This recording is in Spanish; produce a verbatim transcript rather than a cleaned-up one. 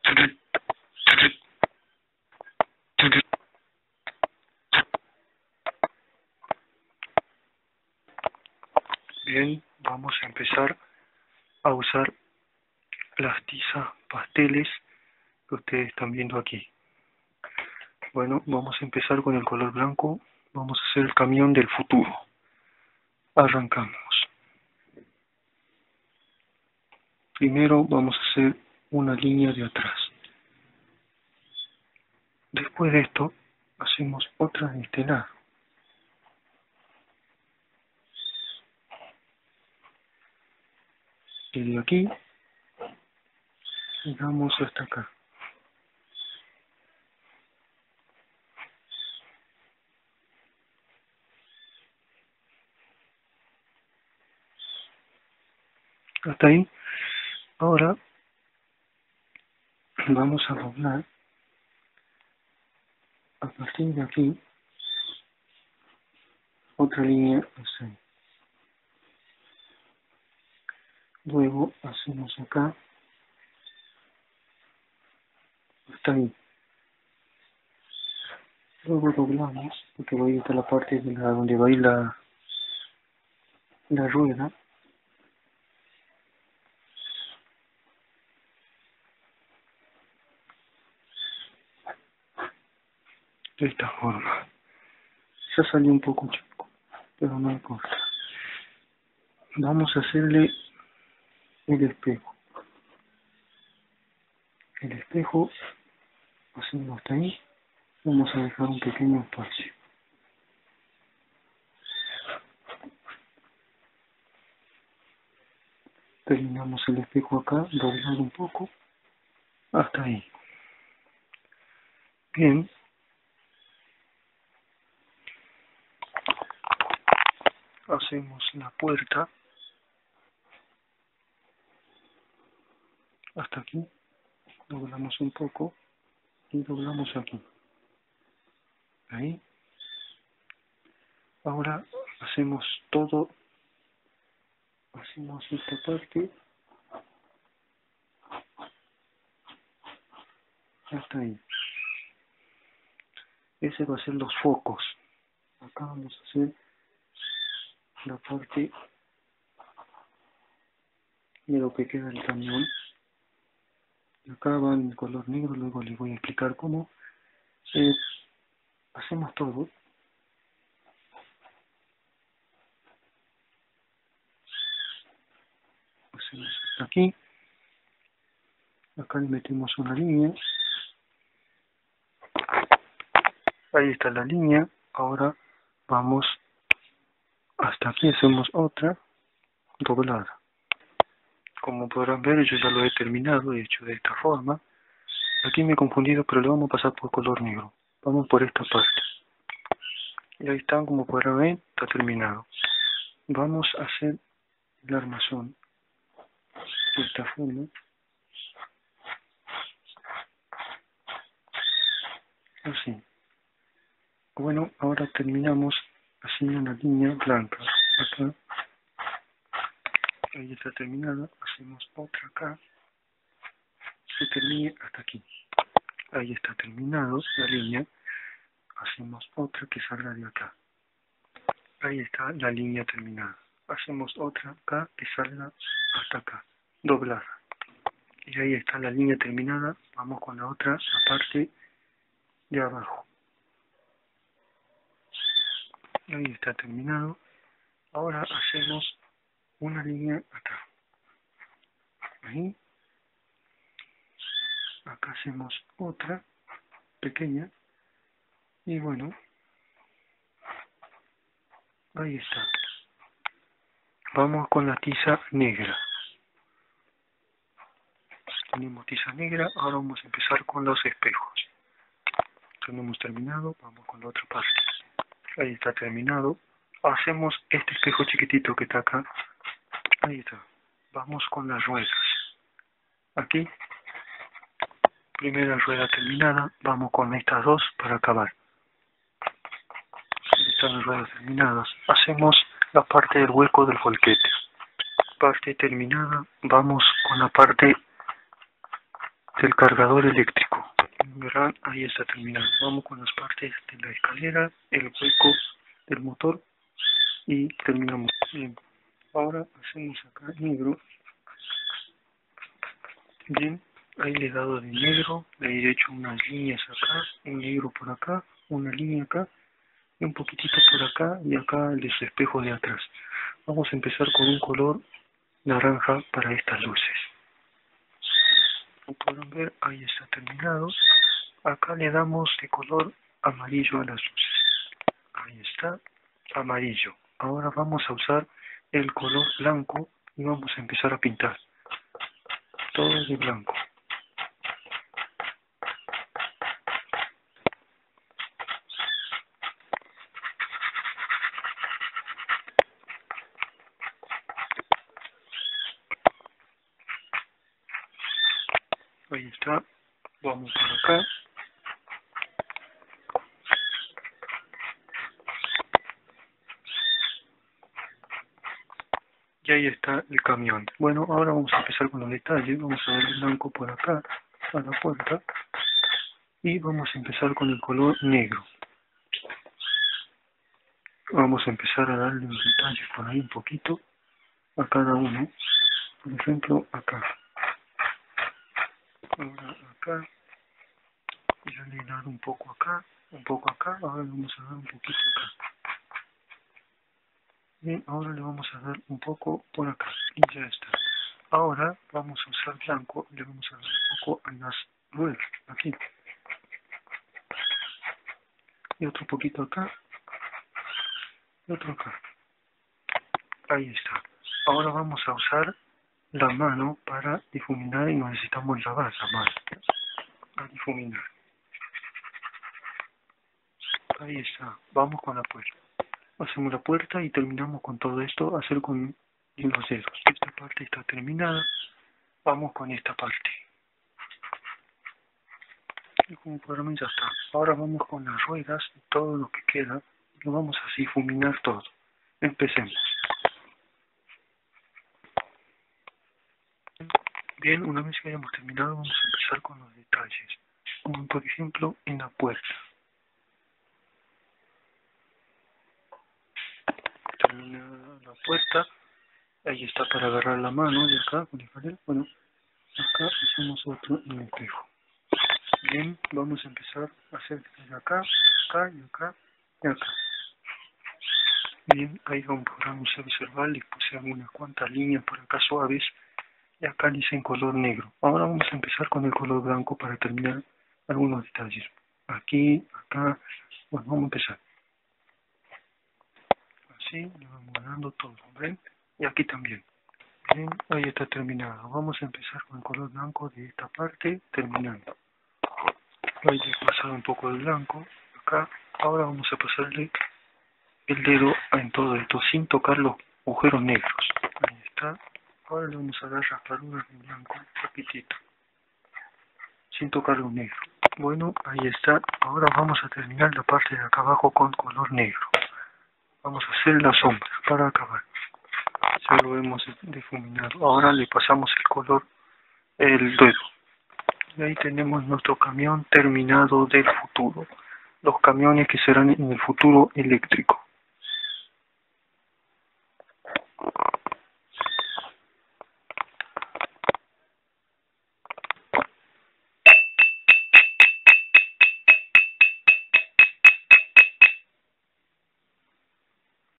Bien, vamos a empezar a usar las tizas pasteles que ustedes están viendo aquí. Bueno, vamos a empezar con el color blanco. Vamos a hacer el camión del futuro. Arrancamos. Primero vamos a hacer una línea de atrás. Después de esto, hacemos otra de este lado. Y de aquí, llegamos hasta acá. Hasta ahí. Ahora vamos a doblar a partir de aquí otra línea así. Luego hacemos acá hasta ahí. Luego doblamos porque va a ir hasta la parte de la donde va a ir la la rueda. De esta forma. Ya salió un poco chico, pero no importa. Vamos a hacerle el espejo. El espejo, hacemos hasta ahí. Vamos a dejar un pequeño espacio. Terminamos el espejo acá, doblado un poco. Hasta ahí. Bien. Hacemos la puerta hasta aquí, doblamos un poco y doblamos aquí. Ahí. Ahora hacemos todo, hacemos esta parte hasta ahí. Ese va a ser los focos. Acá vamos a hacer la parte de lo que queda del camión. Acá va en color negro, luego les voy a explicar cómo. Eh, hacemos todo. Hacemos hasta aquí. Acá le metemos una línea. Ahí está la línea. Ahora vamos hasta aquí, hacemos otra doblada. Como podrán ver, yo ya lo he terminado, he hecho de esta forma. Aquí me he confundido, pero le vamos a pasar por color negro. Vamos por esta parte. Y ahí están, como podrán ver, está terminado. Vamos a hacer el armazón de esta forma. Así. Bueno, ahora terminamos haciendo una línea blanca. Acá. Ahí está terminada. Hacemos otra acá. Se termine hasta aquí. Ahí está terminado la línea. Hacemos otra que salga de acá. Ahí está la línea terminada. Hacemos otra acá que salga hasta acá. Doblada. Y ahí está la línea terminada. Vamos con la otra, la parte de abajo. Ahí está terminado. Ahora hacemos una línea acá. Ahí. Acá hacemos otra pequeña. Y bueno. Ahí está. Vamos con la tiza negra. Tenemos tiza negra. Ahora vamos a empezar con los espejos. Tenemos terminado. Vamos con la otra parte. Ahí está terminado. Hacemos este espejo chiquitito que está acá. Ahí está. Vamos con las ruedas. Aquí. Primera rueda terminada. Vamos con estas dos para acabar. Están las ruedas terminadas. Hacemos la parte del hueco del volquete. Parte terminada. Vamos con la parte del cargador eléctrico. Verán, ahí está terminado. Vamos con las partes de la escalera, el hueco del motor y terminamos. Bien, ahora hacemos acá negro. Bien, ahí le he dado de negro, le he hecho unas líneas acá, un negro por acá, una línea acá y un poquitito por acá y acá el espejo de atrás. Vamos a empezar con un color naranja para estas luces. Como pueden ver, ahí está terminado. Acá le damos de color amarillo a las luces. Ahí está, amarillo. Ahora vamos a usar el color blanco y vamos a empezar a pintar. Todo de blanco. Ahí está. Vamos por acá. Y ahí está el camión. Bueno, ahora vamos a empezar con los detalles. Vamos a darle blanco por acá a la puerta. Y vamos a empezar con el color negro. Vamos a empezar a darle los detalles por ahí un poquito a cada uno. Por ejemplo, acá. Ahora acá. Ya le he dado un poco acá, un poco acá. Ahora le vamos a dar un poquito acá. Bien, ahora le vamos a dar un poco por acá. Y ya está. Ahora vamos a usar blanco. Le vamos a dar un poco en las ruedas. Aquí. Y otro poquito acá. Y otro acá. Ahí está. Ahora vamos a usar la mano para difuminar y necesitamos lavar la mano. A difuminar. Ahí está. Vamos con la puerta. Hacemos la puerta y terminamos con todo esto, hacer con los dedos. Esta parte está terminada. Vamos con esta parte. Y como por ya está. Ahora vamos con las ruedas y todo lo que queda. Y lo vamos a difuminar todo. Empecemos. Bien, una vez que hayamos terminado, vamos a empezar con los detalles. Como por ejemplo en la puerta. Termina la puerta. Ahí está para agarrar la mano de acá con el farol. Bueno, acá hacemos otro en el espejo. Bien, vamos a empezar a hacer desde acá, acá y acá y acá. Bien, ahí como podrán observar, le puse algunas cuantas líneas por acá suaves y acá le hice en color negro. Ahora vamos a empezar con el color blanco para terminar algunos detalles. Aquí, acá, bueno, vamos a empezar. Así, le vamos dando todo, ¿ven? Y aquí también. Bien, ahí está terminado. Vamos a empezar con el color blanco de esta parte, terminando. Ahí he pasado un poco de blanco, acá. Ahora vamos a pasarle el dedo en todo esto, sin tocar los agujeros negros. Ahí está. Ahora le vamos a dar raspaduras de blanco, poquitito, sin tocar los negros. Bueno, ahí está. Ahora vamos a terminar la parte de acá abajo con color negro. Vamos a hacer la sombra para acabar. Ya lo hemos difuminado. Ahora le pasamos el color, el dedo. Y ahí tenemos nuestro camión terminado del futuro. Los camiones que serán en el futuro eléctrico.